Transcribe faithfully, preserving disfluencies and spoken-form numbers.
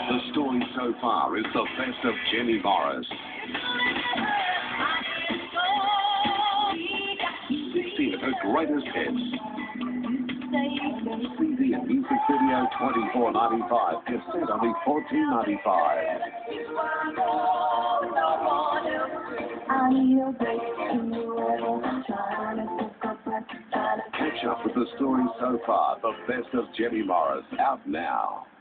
The story so far is the best of Jenny Morris. sixteen of her greatest hits. C D and music video twenty-four ninety-five. Cassette only fourteen ninety-five. Catch up with the story so far, the best of Jenny Morris, out now.